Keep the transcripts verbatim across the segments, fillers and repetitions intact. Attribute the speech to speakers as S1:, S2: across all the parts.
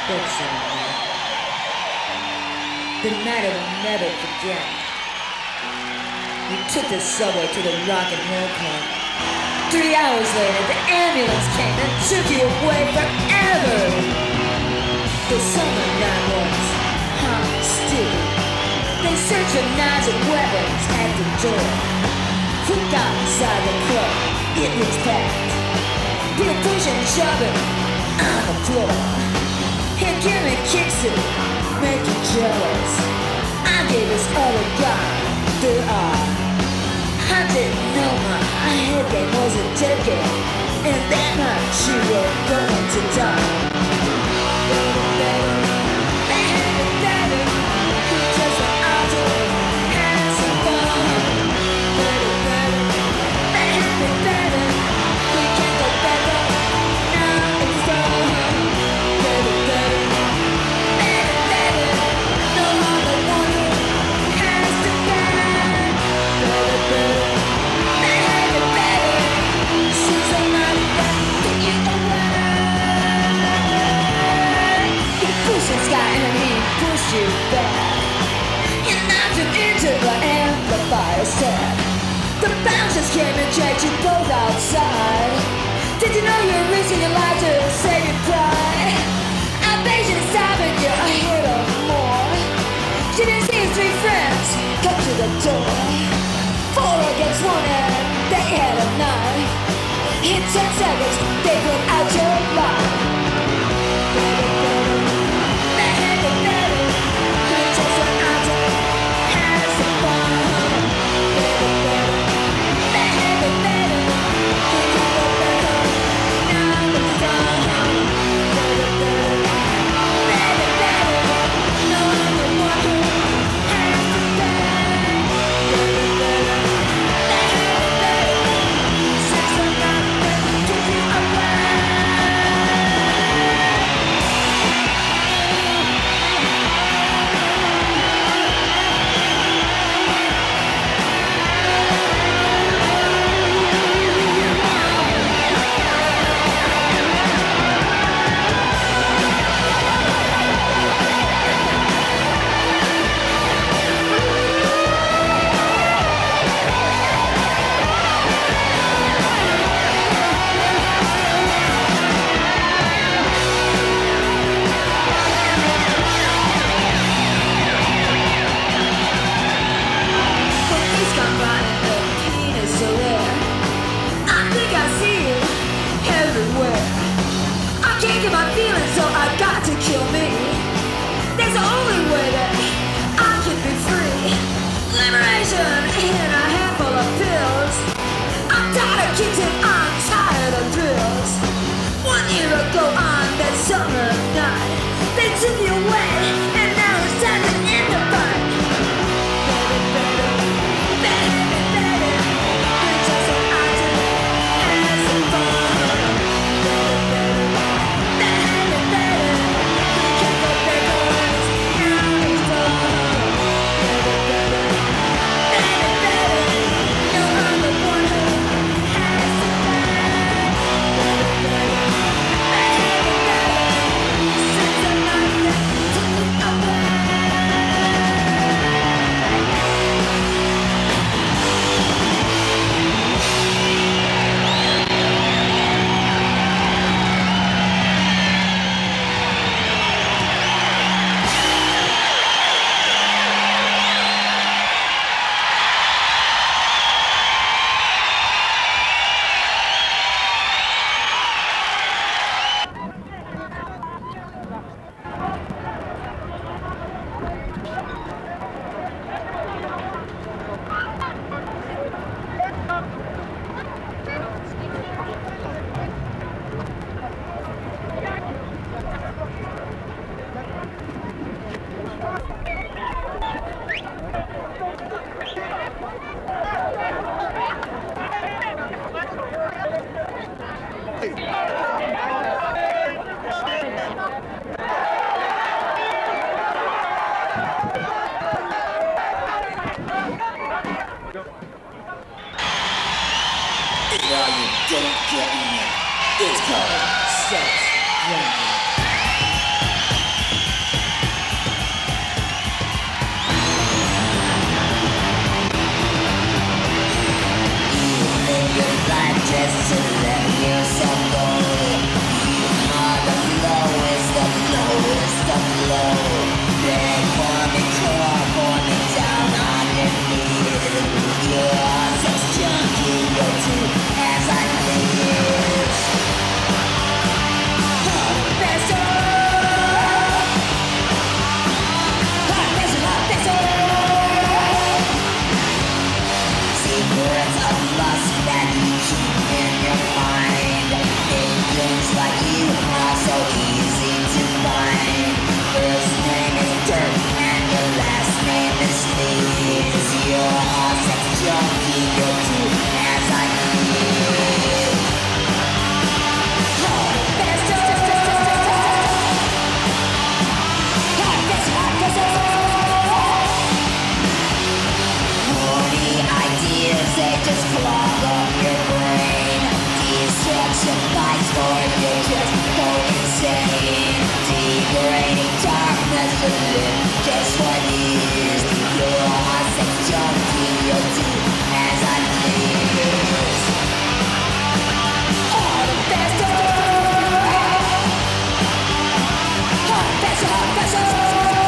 S1: That's all right. The night I will never forget. We took the subway to the Rock and Roll Club. Three hours later, the ambulance came and took you away forever. The summer night was hot and sticky. They searched for knives and weapons at the door. We got inside the club, it was packed. People pushing and shoving on the floor. He gave me kicks to make you jealous. I gave this other guy the eye. I didn't know my head game was a dead game, and that night she was going to die. Better, better, better, better. Just what I do, have some fun. Better, better, better, better. We can go better, now it's done. Better, better, better, better. No longer one who has to die. Better, better. You back. You knocked him into the amplifier set. The bouncers came and dragged you both outside. Did you know you were risking your life to save your pride? I begged you to stop and you hit him more. You didn't see his three friends come to the door. Four against one and they had a knife. In ten seconds they put out your life. Better, better, better, better. Just what I do, have some fun. Better, better, better, better. We can go better, now it's done. Better, better, better, better. No longer one who has to die. Better, better, better, better. Since I'm not ready to be alive.
S2: Don't get me. It's called sex. is to let yourself go. You are the lowest of lowest of low. Then pour me, pour, pour me down underneath. You're sex junkie, you're too as I live. Hot vessel, hot vessel, hot vessel. Secrets of lust that you keep in your mind. Things like you are so easy to find. First name is Dirk and your last name is Sneeze. You're a sex junkie, you're too as I live. Hot vessel, hot vessel, hot vessel. Horny ideas, they just clog up your brain. Destruction fights for you, just go insane. Degrading darkness to live just what is. You're a sex junkie, you're too as I live. All the best of hot vessel, hot vessel.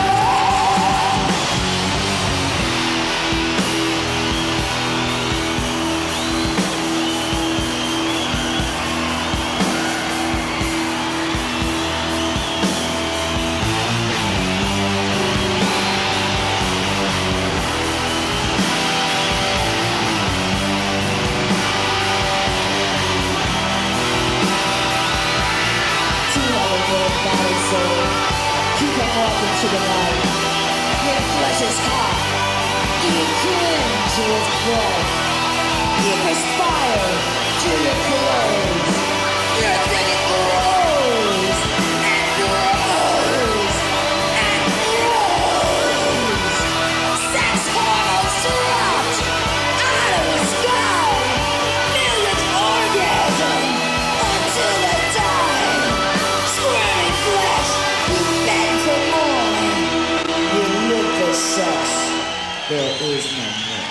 S2: Keep on walking to the light. Your flesh is hot. You cling to its breath. You perspire to your clothes. Your thing grows and grows and grows. Sex hormones dropped out of the sky. Millions orgasm until they die. Squirming flesh. You beg for more. You live for sex. There is no more.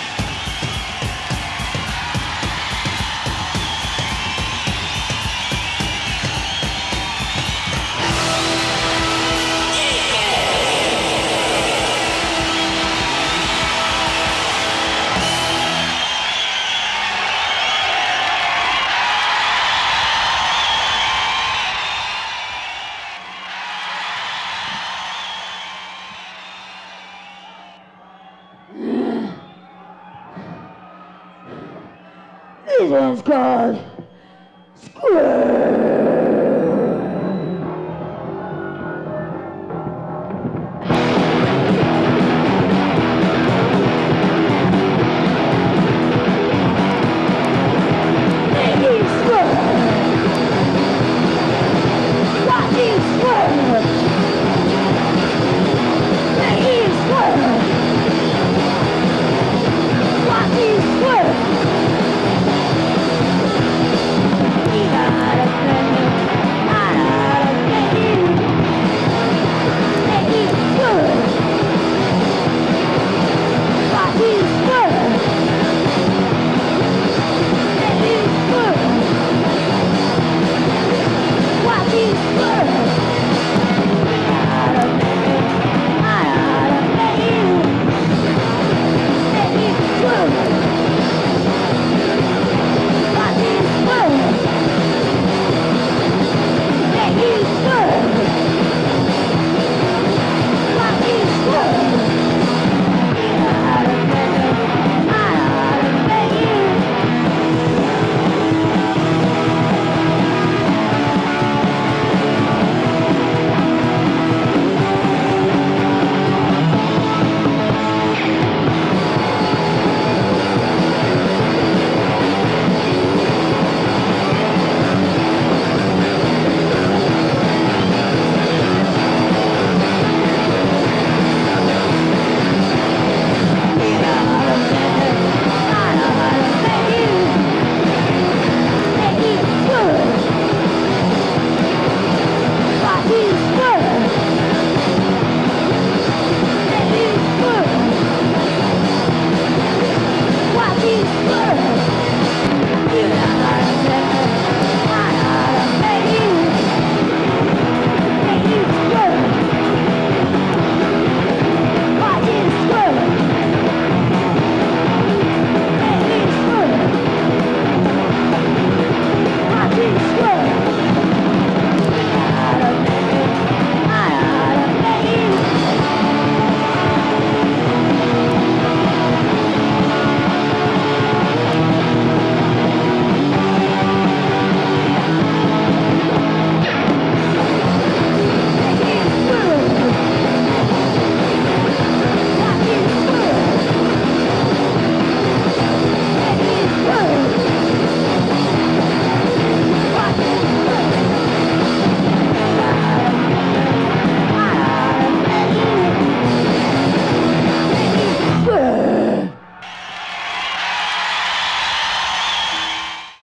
S2: This one's called Square.